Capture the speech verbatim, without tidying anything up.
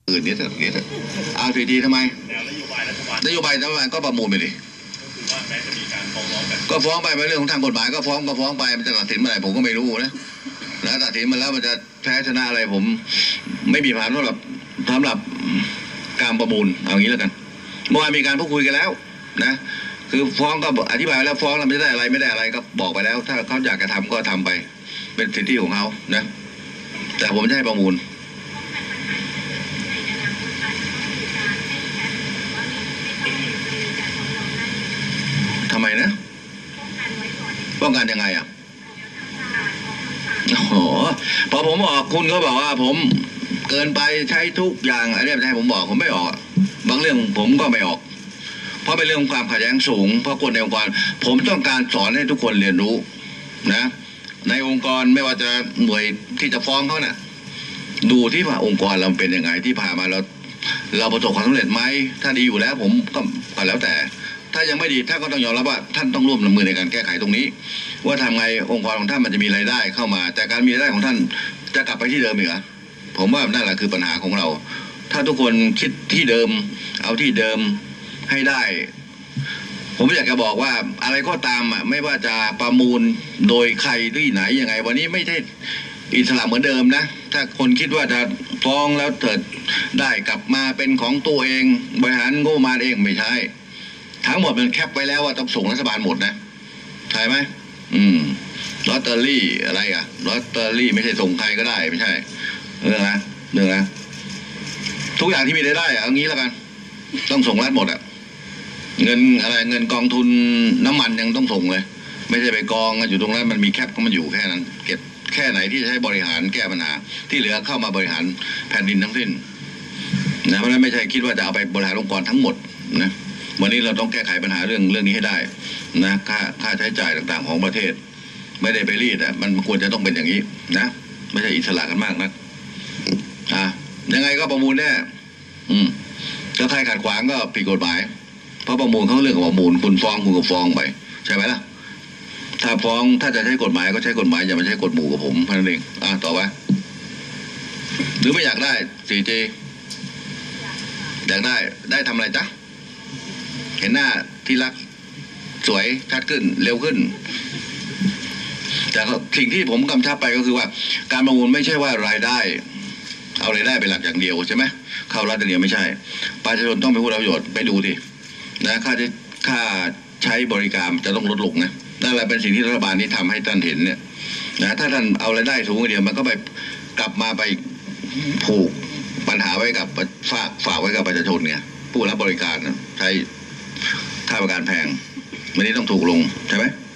อื่นนี้เถอะนี่เถอะเอาทีดีทำไมนโยบายรัฐบาลก็ประมูลไปดิก็ฟ้องไปเป็นเรื่องของทางกฎหมายก็ฟ้องก็ฟ้องไปมันจะตัดสินเมื่อไหร่ผมก็ไม่รู้นะแล้วตัดสินมาแล้วมันจะแพ้ชนะอะไรผมไม่มีผ่านสำหรับสำหรับการประมูลเอางี้แล้วกันเมื่อวานมีการพูดคุยกันแล้วนะคือฟ้องก็อธิบายแล้วฟ้องแล้วไม่ได้อะไรไม่ได้อะไรก็บอกไปแล้วถ้าเขาอยากจะทำก็ทำไปเป็นสิทธิของเขานะแต่ผมไม่ให้ประมูลทำไมนะป้องกันยังไงอ่ะโอ้โหพอผมบอกคุณก็บอกว่าผมเกินไปใช้ทุกอย่างอะไรแบบนี้ผมบอกผมไม่ออกบางเรื่องผมก็ไม่ออกเพราะเป็นเรื่องความขัดแย้งสูงเพราะคนในองค์กรผมต้องการสอนให้ทุกคนเรียนรู้นะในองค์กรไม่ว่าจะหน่วยที่จะฟ้องเขาเนี่ยดูที่ว่าองค์กรเราเป็นยังไงที่ผ่านมาเราเราประสบความสำเร็จไหมถ้าดีอยู่แล้วผมก็ก็แล้วแต่ถ้ายังไม่ดีท่านก็ต้องยอมรับว่าท่านต้องร่วมมือในการแก้ไขตรงนี้ว่าทำไงองค์กรของท่านมันจะมีรายได้เข้ามาแต่การมีรายได้ของท่านจะกลับไปที่เดิมอีกเหรอผมว่านั่นแหละคือปัญหาของเราถ้าทุกคนคิดที่เดิมเอาที่เดิมให้ได้ผมอยากจะบอกว่าอะไรก็ตามอ่ะไม่ว่าจะประมูลโดยใครที่ไหนยังไงวันนี้ไม่ใช่อิสระเหมือนเดิมนะถ้าคนคิดว่าจะฟ้องแล้วเถิดได้กลับมาเป็นของตัวเองบริหารงบประมาณเองไม่ใช่ทั้งหมดมันแคปไว้แล้วว่าต้องส่งรัฐบาลหมดนะใช่ไหมอืมลอตเตอรี่อะไรอ่ะลอตเตอรี่ไม่ใช่ส่งใครก็ได้ไม่ใช่เรื่องนะเรื่องนะทุกอย่างที่มีรายได้อะเอางี้แล้วกันต้องส่งรัฐหมดอ่ะเงินอะไรเงินกองทุนน้ำมันยังต้องส่งเลยไม่ใช่ไปกองอยู่ตรงนั้นมันมีแคปก็มันอยู่แค่นั้นเก็บแค่ไหนที่จะใช้บริหารแก้ปัญหาที่เหลือเข้ามาบริหารแผ่นดินทั้งสิ้นนะเพราะฉะนั้นไม่ใช่คิดว่าจะเอาไปบริหารองค์กรทั้งหมดนะวันนี้เราต้องแก้ไขปัญหาเรื่องเรื่องนี้ให้ได้นะค่าค่าใช้จ่ายต่างๆของประเทศไม่ได้ไปรีดอ่ะมันควรจะต้องเป็นอย่างนี้นะไม่ใช่อิสระกันมากนะอ่ะยังไงก็ประมูลแน่อืมถ้าใครขัดขวางก็ผิดกฎหมายเพราะประมูลเขาเรื่องของประมูลคุณฟ้องคุณก็ฟ้องไปใช่ไหมล่ะถ้าฟ้องถ้าจะใช้กฎหมายก็ใช้กฎหมายอย่ามาใช้กฎหมู่กับผมเท่านั้นเองอ่ะต่อไปหรือไม่อยากได้ โฟร์จี อยากได้ได้ทำอะไรจ๊ะเห็นหน้าที่รักสวยชัดขึ้นเร็วขึ้นแต่สิ่งที่ผมกำชับไปก็คือว่าการประมูลไม่ใช่ว่ารายได้เอารายได้เป็นหลักอย่างเดียวใช่ไหมเข้ารัฐอย่างเดียวไม่ใช่ประชาชนต้องเป็นผู้รับประโยชน์ไปดูดินะค่าค่าใช้บริการจะต้องลดลงนะนั่นแหละเป็นสิ่งที่รัฐบาลนี้ทำให้ท่านเห็นเนี่ยนะถ้าท่านเอารายได้สูงเดียวมันก็ไปกลับมาไปผูกปัญหาไว้กับฝากฝากไว้กับประชาชนเนี่ยผู้รับบริการใช้ค่าบริการแพงวันนี้ต้องถูกลงใช่ไหม